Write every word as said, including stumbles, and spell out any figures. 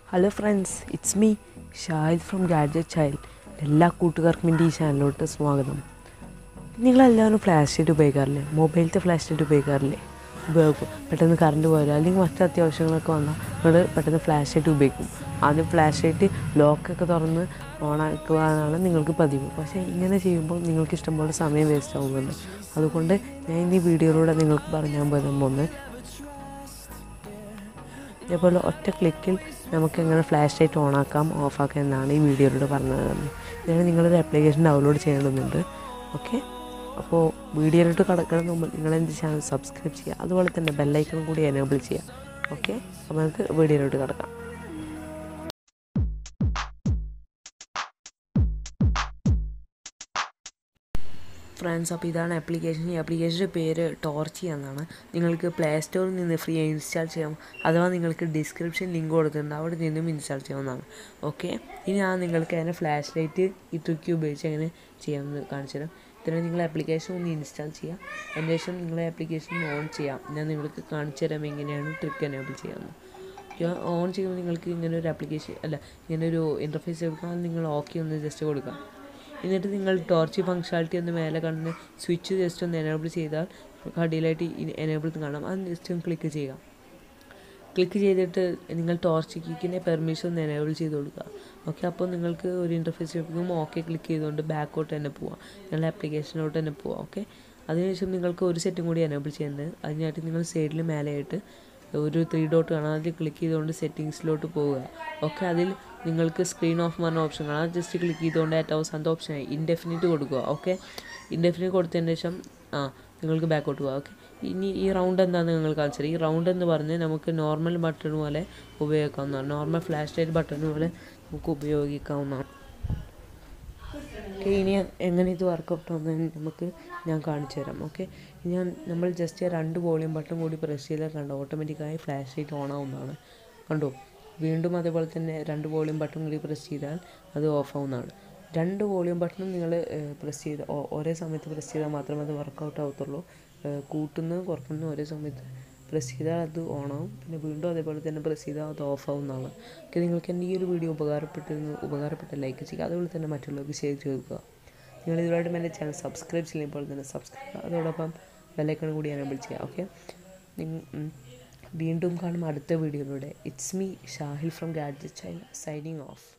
Hello friends, it's me Shahid from gadget child. എല്ലാ കൂട്ടുകാർക്കും എൻ്റെ ഈ ചാനലിലോട്ട് സ്വാഗതം. നിങ്ങളെല്ലാവരും ഫ്ലാഷ് ലൈറ്റ് ഉപയോഗിക്കാറില്ലേ? മൊബൈലത്തെ ഫ്ലാഷ് ലൈറ്റ് ഉപയോഗിക്കാറില്ലേ? ഉപയോഗിക്കും. പെട്ടെന്ന് കറണ്ട് പോയാലോ അല്ലെങ്കിൽ മറ്റു അത്യാവശ്യങ്ങളൊക്കെ വന്നാൽ നിങ്ങൾ പെട്ടെന്ന് ഫ്ലാഷ് ലൈറ്റ് ഉപയോഗിക്കും. ആദ്യം ഫ്ലാഷ് ലൈറ്റ് ലോക്കൊക്കെ തുറന്ന് ഓണാക്കുവാനാണ് നിങ്ങൾക്ക് പതിവ്. പക്ഷേ ഇങ്ങനെ ചെയ്യുമ്പോൾ നിങ്ങൾക്ക് ഇഷ്ടംപോലെ സമയം വേസ്റ്റ് ആവുന്നുണ്ട്. അതുകൊണ്ട് ഞാൻ ഇന്ന് ഈ വീഡിയോയിലൂടെ നിങ്ങൾക്ക് പറഞ്ഞാൽ പോകുന്നത് ഇതേപോലെ ഒറ്റ ക്ലിക്കിൽ നമുക്ക് എങ്ങനെ ഫ്ലാഷ് ലൈറ്റ് ഓണാക്കാം ഓഫാക്കാം എന്നാണ് ഈ വീഡിയോയിലൂടെ പറഞ്ഞത്. ഇതിന് നിങ്ങളൊരു ആപ്ലിക്കേഷൻ ഡൗൺലോഡ് ചെയ്യേണ്ടതുണ്ട്. ഓക്കെ, അപ്പോൾ വീഡിയോയിലോട്ട് കടക്കണം മുമ്പ് നിങ്ങളെന്ത് ചാനൽ സബ്സ്ക്രൈബ് ചെയ്യുക, അതുപോലെ തന്നെ ബെല്ലൈക്കൺ കൂടി എനേബിൾ ചെയ്യുക. ഓക്കെ, അപ്പോൾ നമുക്ക് വീഡിയോയിലോട്ട് കടക്കാം. ഫ്രണ്ട്സ്, അപ്പോൾ ഇതാണ് ആപ്ലിക്കേഷൻ. ഈ ആപ്ലിക്കേഷൻ്റെ പേര് ടോർച്ചി എന്നാണ്. നിങ്ങൾക്ക് പ്ലേ സ്റ്റോറിൽ നിന്ന് ഫ്രീ ഇൻസ്റ്റാൾ ചെയ്യാം, അഥവാ നിങ്ങൾക്ക് ഡിസ്ക്രിപ്ഷൻ ലിങ്ക് കൊടുത്തിട്ടുണ്ട്, അവിടെ നിന്നും ഇൻസ്റ്റാൾ ചെയ്യാവുന്നതാണ്. ഓക്കെ, ഇനി ഞാൻ നിങ്ങൾക്ക് അതിനെ ഫ്ലാഷ് ലൈറ്റ് ഈ ട്രിക്ക് ഉപയോഗിച്ച് എങ്ങനെ ചെയ്യാമെന്ന് കാണിച്ചു തരാം. ഇതിന് നിങ്ങൾ ആപ്ലിക്കേഷൻ ഒന്ന് ഇൻസ്റ്റാൾ ചെയ്യാം. അതിന് ശേഷം നിങ്ങളെ ആപ്ലിക്കേഷൻ ഓൺ ചെയ്യാം. ഞാൻ നിങ്ങൾക്ക് കാണിച്ചു തരാം എങ്ങനെയാണ് ട്രിക്ക് എനേബിൾ ചെയ്യാമെന്ന്. ഓൺ ചെയ്യുമ്പോൾ നിങ്ങൾക്ക് ഇങ്ങനെ ഒരു ആപ്ലിക്കേഷൻ അല്ല ഇങ്ങനെ ഒരു ഇൻ്റർഫേസ് എടുക്കാം. അത് നിങ്ങൾ ഓക്കെ ഒന്ന് ജസ്റ്റ് കൊടുക്കാം. എന്നിട്ട് നിങ്ങൾ ടോർച്ച് ഫങ്ഷനാലിറ്റി ഒന്ന് മേലെ കാണുന്ന സ്വിച്ച് ജസ്റ്റ് ഒന്ന് എനേബിൾ ചെയ്താൽ അടിയിലായിട്ട് എനേബിൾ കാണാം. അത് ജസ്റ്റ് ഒന്ന് ക്ലിക്ക് ചെയ്യുക. ക്ലിക്ക് ചെയ്തിട്ട് നിങ്ങൾ ടോർച്ച് കീക്കിൻ്റെ പെർമിഷൻ ഒന്ന് എനേബിൾ ചെയ്ത് കൊടുക്കുക. ഓക്കെ, അപ്പോൾ നിങ്ങൾക്ക് ഒരു ഇൻ്റർഫേസ് ലഭിക്കും. ഓക്കെ ക്ലിക്ക് ചെയ്തുകൊണ്ട് ബാക്കോട്ട് തന്നെ പോവാം, നിങ്ങളുടെ ആപ്ലിക്കേഷനിലോട്ട് തന്നെ പോവാം. ഓക്കെ, അതിനുശേഷം നിങ്ങൾക്ക് ഒരു സെറ്റും കൂടി എനേബിൾ ചെയ്യുന്നത്. അതിനായിട്ട് നിങ്ങൾ സൈഡിൽ മേലെയായിട്ട് ഒരു ത്രീ ഡോട്ട് കാണാം, അതിൽ ക്ലിക്ക് ചെയ്തുകൊണ്ട് സെറ്റിങ്സിലോട്ട് പോവുക. ഓക്കെ, അതിൽ നിങ്ങൾക്ക് സ്ക്രീൻ ഓഫ് പറഞ്ഞ ഓപ്ഷൻ കാണാം. അത് ജസ്റ്റ് ക്ലിക്ക് ചെയ്തുകൊണ്ട് ഏറ്റവും അവസാനത്തെ ഓപ്ഷനായി ഇൻഡെഫിനിറ്റ് കൊടുക്കുക. ഓക്കെ, ഇൻഡെഫിനിറ്റ് കൊടുത്തതിന് ശേഷം ആ നിങ്ങൾക്ക് ബാക്കോട്ട് പോകാം. ഓക്കെ, ഇനി ഈ റൗണ്ട് എന്താണെന്ന് നിങ്ങൾ കാണിച്ചത്. ഈ റൗണ്ട് എന്ന് പറഞ്ഞ് നമുക്ക് നോർമൽ ബട്ടൺ പോലെ ഉപയോഗിക്കാവുന്നതാണ്. നോർമൽ ഫ്ലാഷ് ലൈറ്റ് ബട്ടൺ പോലെ നമുക്ക് ഉപയോഗിക്കാവുന്നതാണ്. ഓക്കെ, ഇനി എങ്ങനെ ഇത് വർക്കൗട്ട് ആവുന്നത് നമുക്ക് ഞാൻ കാണിച്ചു തരാം. ഓക്കെ, ഞാൻ നമ്മൾ ജസ്റ്റ് രണ്ട് വോളിയം ബട്ടൺ കൂടി പ്രസ് ചെയ്താൽ കണ്ടോ ഓട്ടോമാറ്റിക്കായി ഫ്ലാഷ് ലൈറ്റ് ഓൺ ആവുന്നതാണ്. കണ്ടോ, വീണ്ടും അതേപോലെ തന്നെ രണ്ട് വോളിയം ബട്ടൺ കൂടി പ്രസ് ചെയ്താൽ അത് ഓഫ് ആവുന്നതാണ്. രണ്ട് വോളിയം ബട്ടണും നിങ്ങൾ പ്രസ് ചെയ്ത് ഒരേ സമയത്ത് പ്രസ് ചെയ്താൽ മാത്രമേ അത് വർക്കൗട്ട് ആവത്തുള്ളൂ. കൂട്ടുന്നതും കുറക്കുന്നതും ഒരേ സമയത്ത് പ്രസ് ചെയ്താൽ അത് ഓണാവും. പിന്നെ വീണ്ടും അതേപോലെ തന്നെ പ്രസ് ചെയ്താൽ അത് ഓഫ് ആവുന്നതാണ്. ഓക്കെ, നിങ്ങൾക്ക് എൻ്റെ ഈ ഒരു വീഡിയോ ഉപകാരപ്പെട്ടിരുന്നു ഉപകാരപ്പെട്ട ലൈക്ക് ചെയ്യുക, അതുപോലെ തന്നെ മറ്റുള്ളവർക്ക് ഷെയർ ചെയ്ത്. നിങ്ങൾ ഇതുവരായിട്ടും എൻ്റെ ചാനൽ സബ്സ്ക്രൈബ് ചെയ്യുമ്പോൾ തന്നെ സബ്സ്ക്രൈബ് ചെയ്യുക, അതോടൊപ്പം ബെല്ലൈക്കൺ കൂടി എനേബിൾ ചെയ്യുക. ഓക്കെ, വീണ്ടും കാണും അടുത്ത വീഡിയോയിലൂടെ. It's me Shahil from gadget child signing of.